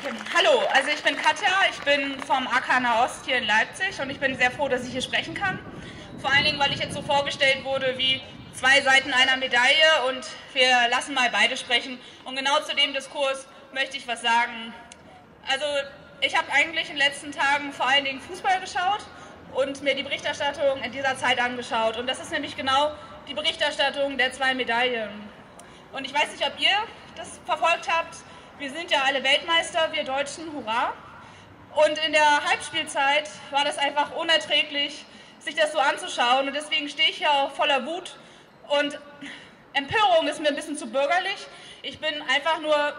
Okay. Hallo, also ich bin Katja, ich bin vom AK Nahost hier in Leipzig und ich bin sehr froh, dass ich hier sprechen kann. Vor allen Dingen, weil ich jetzt so vorgestellt wurde wie zwei Seiten einer Medaille und wir lassen mal beide sprechen. Und genau zu dem Diskurs möchte ich was sagen. Also ich habe eigentlich in den letzten Tagen vor allen Dingen Fußball geschaut und mir die Berichterstattung in dieser Zeit angeschaut. Und das ist nämlich genau die Berichterstattung der zwei Medaillen. Und ich weiß nicht, ob ihr das verfolgt habt. Wir sind ja alle Weltmeister, wir Deutschen, hurra. Und in der Halbspielzeit war das einfach unerträglich, sich das so anzuschauen. Und deswegen stehe ich hier auch voller Wut. Und Empörung ist mir ein bisschen zu bürgerlich. Ich bin einfach nur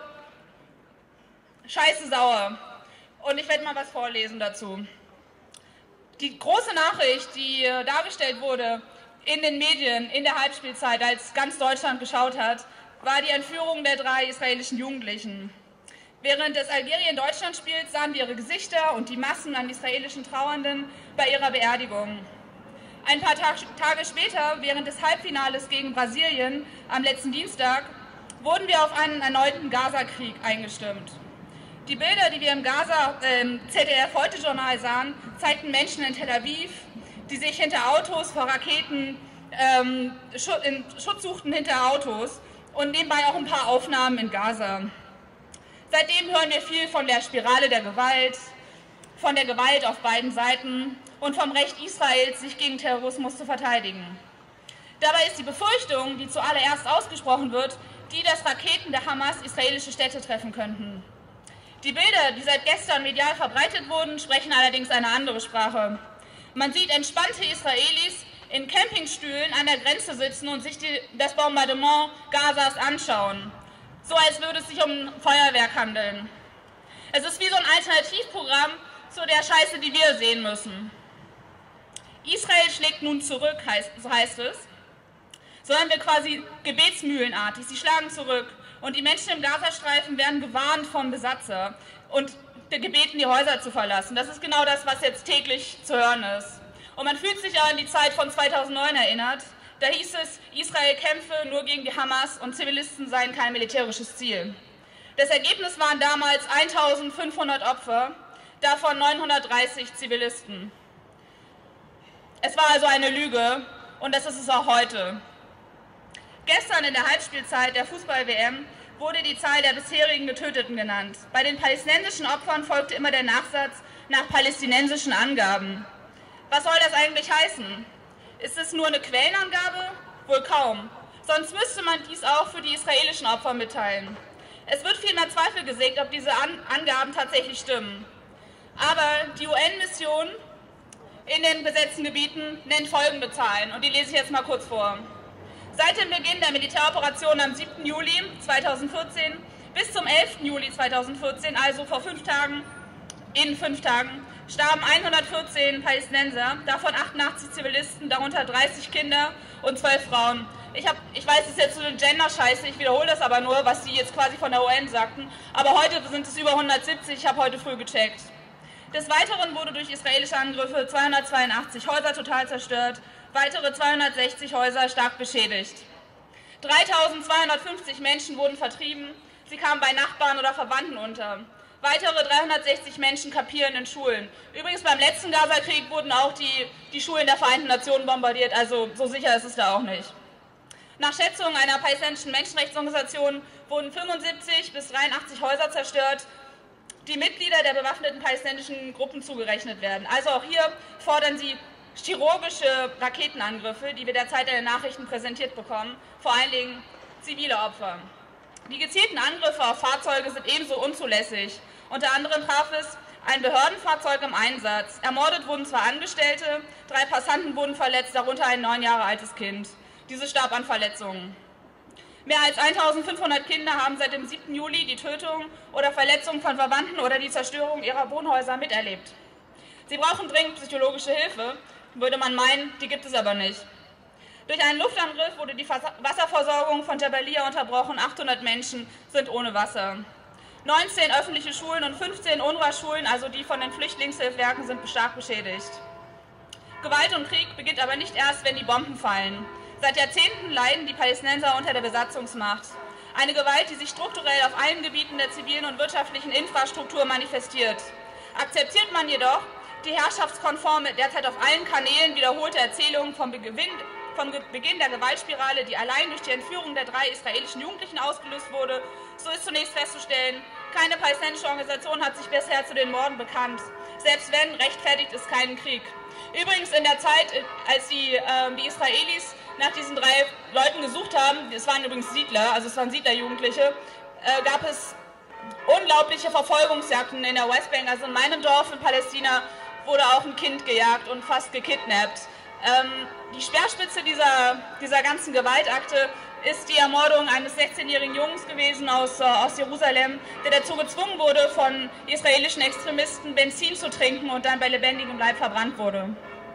scheiße sauer. Und ich werde mal was vorlesen dazu. Die große Nachricht, die dargestellt wurde in den Medien in der Halbspielzeit, als ganz Deutschland geschaut hat, war die Entführung der 3 israelischen Jugendlichen. Während des Algerien-Deutschland-Spiels sahen wir ihre Gesichter und die Massen an israelischen Trauernden bei ihrer Beerdigung. Ein paar Tage später, während des Halbfinales gegen Brasilien am letzten Dienstag, wurden wir auf einen erneuten Gaza-Krieg eingestimmt. Die Bilder, die wir im ZDF-Heute-Journal sahen, zeigten Menschen in Tel Aviv, die sich hinter Autos vor Raketen Schutz suchten hinter Autos und nebenbei auch ein paar Aufnahmen in Gaza. Seitdem hören wir viel von der Spirale der Gewalt, von der Gewalt auf beiden Seiten und vom Recht Israels, sich gegen Terrorismus zu verteidigen. Dabei ist die Befürchtung, die zuallererst ausgesprochen wird, die, dass Raketen der Hamas israelische Städte treffen könnten. Die Bilder, die seit gestern medial verbreitet wurden, sprechen allerdings eine andere Sprache. Man sieht entspannte Israelis in Campingstühlen an der Grenze sitzen und sich das Bombardement Gazas anschauen. So als würde es sich um ein Feuerwerk handeln. Es ist wie so ein Alternativprogramm zu der Scheiße, die wir sehen müssen. Israel schlägt nun zurück, so heißt es. Sondern wir quasi gebetsmühlenartig. Sie schlagen zurück. Und die Menschen im Gazastreifen werden gewarnt vom Besatzer und gebeten, die Häuser zu verlassen. Das ist genau das, was jetzt täglich zu hören ist. Und man fühlt sich an die Zeit von 2009 erinnert. Da hieß es, Israel kämpfe nur gegen die Hamas und Zivilisten seien kein militärisches Ziel. Das Ergebnis waren damals 1500 Opfer, davon 930 Zivilisten. Es war also eine Lüge und das ist es auch heute. Gestern in der Halbspielzeit der Fußball-WM wurde die Zahl der bisherigen Getöteten genannt. Bei den palästinensischen Opfern folgte immer der Nachsatz nach palästinensischen Angaben. Was soll das eigentlich heißen? Ist es nur eine Quellenangabe? Wohl kaum. Sonst müsste man dies auch für die israelischen Opfer mitteilen. Es wird vielmehr Zweifel gesägt, ob diese Angaben tatsächlich stimmen. Aber die UN-Mission in den besetzten Gebieten nennt folgende Zahlen und die lese ich jetzt mal kurz vor. Seit dem Beginn der Militäroperation am 7. Juli 2014 bis zum 11. Juli 2014, also vor 5 Tagen, starben 114 Palästinenser, davon 88 Zivilisten, darunter 30 Kinder und 12 Frauen. Ich weiß, es ist jetzt so eine Gender-Scheiße, ich wiederhole das aber nur, was die jetzt quasi von der UN sagten. Aber heute sind es über 170, ich habe heute früh gecheckt. Des Weiteren wurde durch israelische Angriffe 282 Häuser total zerstört, weitere 260 Häuser stark beschädigt. 3250 Menschen wurden vertrieben, sie kamen bei Nachbarn oder Verwandten unter. Weitere 360 Menschen kapieren in Schulen. Übrigens beim letzten Gaza-Krieg wurden auch die Schulen der Vereinten Nationen bombardiert, also so sicher ist es da auch nicht. Nach Schätzungen einer palästinensischen Menschenrechtsorganisation wurden 75 bis 83 Häuser zerstört, die Mitglieder der bewaffneten palästinensischen Gruppen zugerechnet werden. Also auch hier fordern sie chirurgische Raketenangriffe, die wir derzeit in den Nachrichten präsentiert bekommen, vor allen Dingen zivile Opfer. Die gezielten Angriffe auf Fahrzeuge sind ebenso unzulässig. Unter anderem traf es ein Behördenfahrzeug im Einsatz. Ermordet wurden 2 Angestellte, 3 Passanten wurden verletzt, darunter ein 9 Jahre altes Kind. Diese starb an Verletzungen. Mehr als 1500 Kinder haben seit dem 7. Juli die Tötung oder Verletzung von Verwandten oder die Zerstörung ihrer Wohnhäuser miterlebt. Sie brauchen dringend psychologische Hilfe, würde man meinen, die gibt es aber nicht. Durch einen Luftangriff wurde die Wasserversorgung von Jabalia unterbrochen, 800 Menschen sind ohne Wasser. 19 öffentliche Schulen und 15 UNRWA-Schulen, also die von den Flüchtlingshilfswerken, sind stark beschädigt. Gewalt und Krieg beginnt aber nicht erst, wenn die Bomben fallen. Seit Jahrzehnten leiden die Palästinenser unter der Besatzungsmacht. Eine Gewalt, die sich strukturell auf allen Gebieten der zivilen und wirtschaftlichen Infrastruktur manifestiert. Akzeptiert man jedoch die herrschaftskonforme, derzeit auf allen Kanälen wiederholte Erzählung vom Beginn der Gewaltspirale, die allein durch die Entführung der 3 israelischen Jugendlichen ausgelöst wurde, so ist zunächst festzustellen, keine palästinensische Organisation hat sich bisher zu den Morden bekannt. Selbst wenn, rechtfertigt es keinen Krieg. Übrigens in der Zeit, als die Israelis nach diesen 3 Leuten gesucht haben, es waren übrigens Siedler, also es waren Siedlerjugendliche, gab es unglaubliche Verfolgungsjagden in der Westbank. Also in meinem Dorf in Palästina wurde auch ein Kind gejagt und fast gekidnappt. Die Speerspitze dieser ganzen Gewaltakte ist die Ermordung eines 16-jährigen Jungs gewesen aus Jerusalem, der dazu gezwungen wurde, von israelischen Extremisten Benzin zu trinken und dann bei lebendigem Leib verbrannt wurde.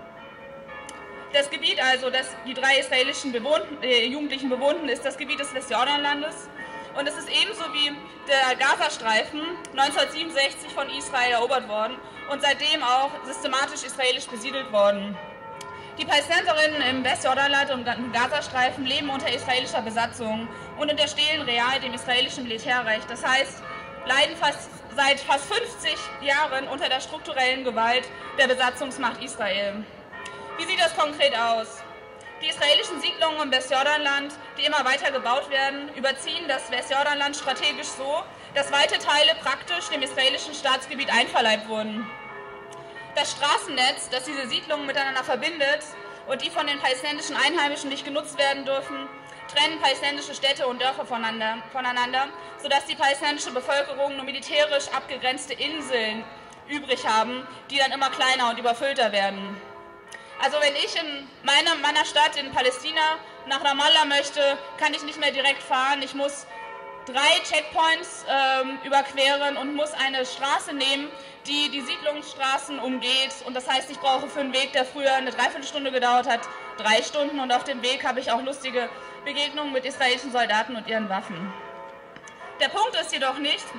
Das Gebiet also, das die 3 israelischen Jugendlichen bewohnten, ist das Gebiet des Westjordanlandes. Und es ist ebenso wie der Gazastreifen 1967 von Israel erobert worden und seitdem auch systematisch israelisch besiedelt worden. Die Palästinenserinnen im Westjordanland und im Gazastreifen leben unter israelischer Besatzung und unterstehen real dem israelischen Militärrecht. Das heißt, leiden seit fast 50 Jahren unter der strukturellen Gewalt der Besatzungsmacht Israel. Wie sieht das konkret aus? Die israelischen Siedlungen im Westjordanland, die immer weiter gebaut werden, überziehen das Westjordanland strategisch so, dass weite Teile praktisch dem israelischen Staatsgebiet einverleibt wurden. Das Straßennetz, das diese Siedlungen miteinander verbindet und die von den palästinensischen Einheimischen nicht genutzt werden dürfen, trennen palästinensische Städte und Dörfer voneinander, sodass die palästinensische Bevölkerung nur militärisch abgegrenzte Inseln übrig haben, die dann immer kleiner und überfüllter werden. Also wenn ich in meiner Stadt in Palästina nach Ramallah möchte, kann ich nicht mehr direkt fahren. Ich muss 3 Checkpoints überqueren und muss eine Straße nehmen, die die Siedlungsstraßen umgeht. Und das heißt, ich brauche für einen Weg, der früher eine Dreiviertelstunde gedauert hat, 3 Stunden. Und auf dem Weg habe ich auch lustige Begegnungen mit israelischen Soldaten und ihren Waffen. Der Punkt ist jedoch,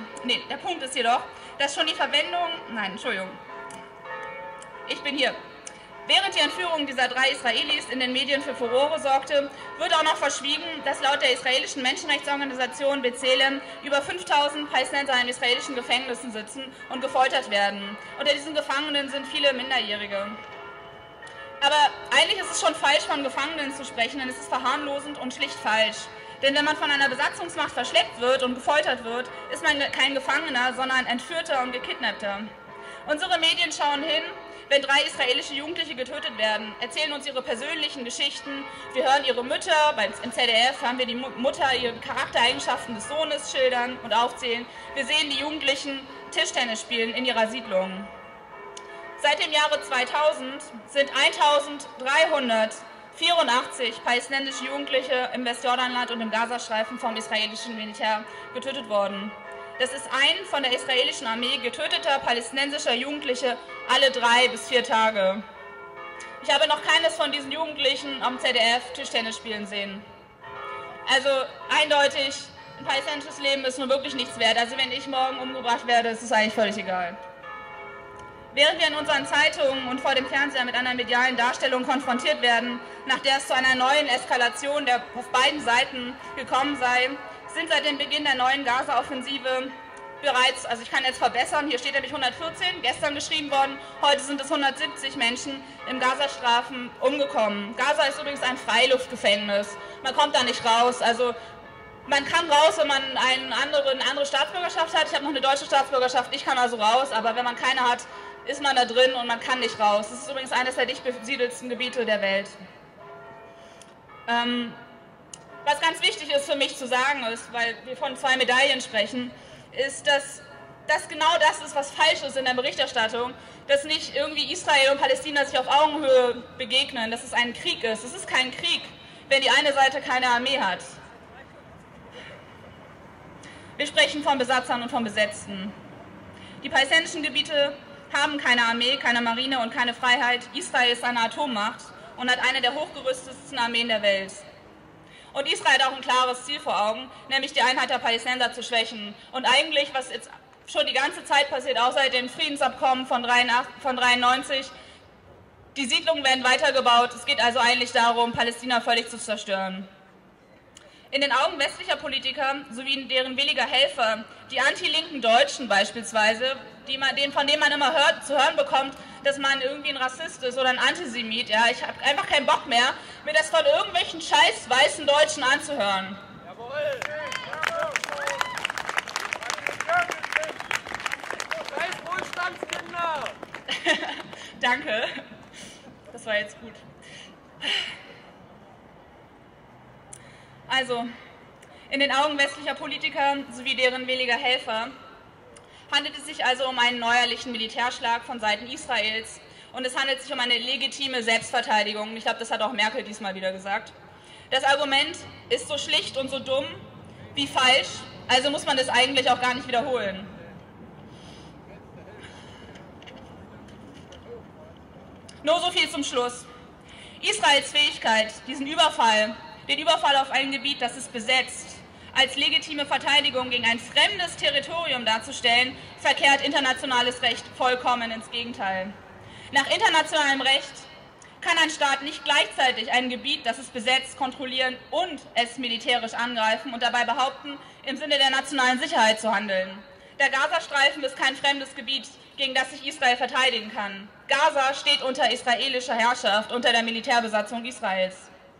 dass schon die Verwendung... Nein, Entschuldigung. Ich bin hier. Während die Entführung dieser 3 Israelis in den Medien für Furore sorgte, wird auch noch verschwiegen, dass laut der israelischen Menschenrechtsorganisation B'Tselem über 5000 Palästinenser in israelischen Gefängnissen sitzen und gefoltert werden. Unter diesen Gefangenen sind viele Minderjährige. Aber eigentlich ist es schon falsch, von Gefangenen zu sprechen, denn es ist verharmlosend und schlicht falsch. Denn wenn man von einer Besatzungsmacht verschleppt wird und gefoltert wird, ist man kein Gefangener, sondern Entführter und Gekidnappter. Unsere Medien schauen hin, wenn 3 israelische Jugendliche getötet werden, erzählen uns ihre persönlichen Geschichten. Wir hören ihre Mütter, im ZDF hören wir die Mutter ihre Charaktereigenschaften des Sohnes schildern und aufzählen. Wir sehen die Jugendlichen Tischtennis spielen in ihrer Siedlung. Seit dem Jahre 2000 sind 1384 palästinensische Jugendliche im Westjordanland und im Gazastreifen vom israelischen Militär getötet worden. Das ist ein von der israelischen Armee getöteter palästinensischer Jugendliche alle 3 bis 4 Tage. Ich habe noch keines von diesen Jugendlichen am ZDF Tischtennis spielen sehen. Also eindeutig, ein palästinensisches Leben ist nun wirklich nichts wert. Also wenn ich morgen umgebracht werde, ist es eigentlich völlig egal. Während wir in unseren Zeitungen und vor dem Fernseher mit einer medialen Darstellung konfrontiert werden, nach der es zu einer neuen Eskalation auf beiden Seiten gekommen sei, sind seit dem Beginn der neuen Gaza-Offensive bereits, also ich kann jetzt verbessern, hier steht nämlich 114, gestern geschrieben worden, heute sind es 170 Menschen im Gazastreifen umgekommen. Gaza ist übrigens ein Freiluftgefängnis, man kommt da nicht raus, also man kann raus, wenn man eine andere Staatsbürgerschaft hat. Ich habe noch eine deutsche Staatsbürgerschaft, ich kann also raus, aber wenn man keine hat, ist man da drin und man kann nicht raus. Das ist übrigens eines der dicht besiedelsten Gebiete der Welt. Was ganz wichtig ist für mich zu sagen ist, weil wir von 2 Medaillen sprechen, ist, dass das genau das ist, was falsch ist in der Berichterstattung, dass nicht irgendwie Israel und Palästina sich auf Augenhöhe begegnen, dass es ein Krieg ist. Es ist kein Krieg, wenn die eine Seite keine Armee hat. Wir sprechen von Besatzern und von Besetzten. Die palästinensischen Gebiete haben keine Armee, keine Marine und keine Freiheit. Israel ist eine Atommacht und hat eine der hochgerüstetsten Armeen der Welt. Und Israel hat auch ein klares Ziel vor Augen, nämlich die Einheit der Palästinenser zu schwächen. Und eigentlich, was jetzt schon die ganze Zeit passiert, auch seit dem Friedensabkommen von 1993, die Siedlungen werden weitergebaut. Es geht also eigentlich darum, Palästina völlig zu zerstören. In den Augen westlicher Politiker sowie deren williger Helfer, die anti-linken Deutschen beispielsweise, von denen man immer zu hören bekommt, dass man irgendwie ein Rassist ist oder ein Antisemit. Ja, ich habe einfach keinen Bock mehr, mir das von irgendwelchen scheiß weißen Deutschen anzuhören. Jawohl. Danke. Das war jetzt gut. Also, in den Augen westlicher Politiker sowie deren williger Helfer handelt es sich also um einen neuerlichen Militärschlag von Seiten Israels und es handelt sich um eine legitime Selbstverteidigung. Ich glaube, das hat auch Merkel diesmal wieder gesagt. Das Argument ist so schlicht und so dumm wie falsch, also muss man das eigentlich auch gar nicht wiederholen. Nur so viel zum Schluss. Israels Fähigkeit, den Überfall auf ein Gebiet, das es besetzt, als legitime Verteidigung gegen ein fremdes Territorium darzustellen, verkehrt internationales Recht vollkommen ins Gegenteil. Nach internationalem Recht kann ein Staat nicht gleichzeitig ein Gebiet, das es besetzt, kontrollieren und es militärisch angreifen und dabei behaupten, im Sinne der nationalen Sicherheit zu handeln. Der Gazastreifen ist kein fremdes Gebiet, gegen das sich Israel verteidigen kann. Gaza steht unter israelischer Herrschaft, unter der Militärbesatzung Israels.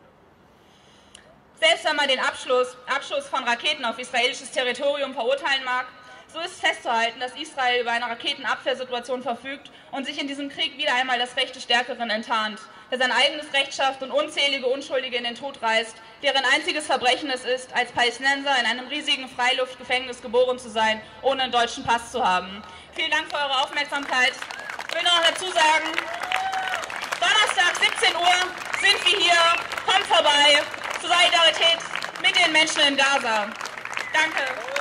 Selbst wenn man den Abschuss von Raketen auf israelisches Territorium verurteilen mag, so ist festzuhalten, dass Israel über eine Raketenabwehrsituation verfügt und sich in diesem Krieg wieder einmal das Recht des Stärkeren enttarnt, der sein eigenes Recht schafft und unzählige Unschuldige in den Tod reißt, deren einziges Verbrechen es ist, als Palästinenser in einem riesigen Freiluftgefängnis geboren zu sein, ohne einen deutschen Pass zu haben. Vielen Dank für eure Aufmerksamkeit. Ich will noch dazu sagen, Donnerstag 17 Uhr sind wir hier, kommt vorbei, zur Solidarität mit den Menschen in Gaza. Danke.